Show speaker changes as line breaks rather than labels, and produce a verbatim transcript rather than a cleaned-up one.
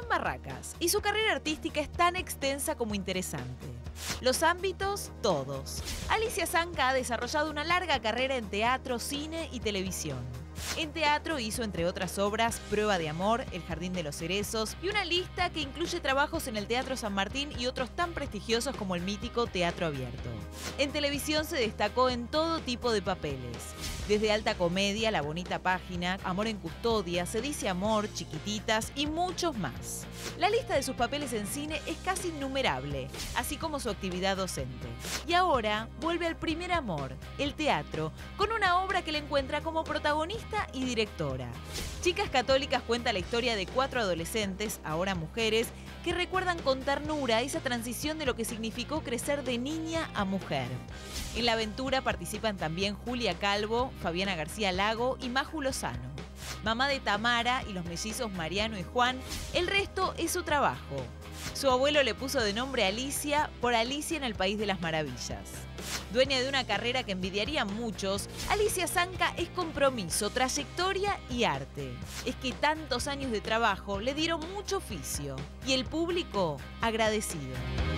en Barracas y su carrera artística es tan extensa como interesante. Los ámbitos, todos. Alicia Zanca ha desarrollado una larga carrera en teatro, cine y televisión. En teatro hizo, entre otras obras, Prueba de amor, El jardín de los cerezos y una lista que incluye trabajos en el Teatro San Martín y otros tan prestigiosos como el mítico Teatro Abierto. En televisión se destacó en todo tipo de papeles. Desde alta comedia, La bonita página, Amor en custodia, Se dice amor, Chiquititas y muchos más. La lista de sus papeles en cine es casi innumerable, así como su actividad docente. Y ahora vuelve al primer amor, el teatro, con una obra que le encuentra como protagonista y directora. Chicas Católicas cuenta la historia de cuatro adolescentes, ahora mujeres, que recuerdan con ternura esa transición de lo que significó crecer de niña a mujer. En la aventura participan también Julia Calvo, Fabiana García Lago y Maju Lozano. Mamá de Tamara y los mellizos Mariano y Juan, el resto es su trabajo. Su abuelo le puso de nombre Alicia por Alicia en el País de las Maravillas. Dueña de una carrera que envidiarían muchos, Alicia Zanca es compromiso, trayectoria y arte. Es que tantos años de trabajo le dieron mucho oficio y el público agradecido.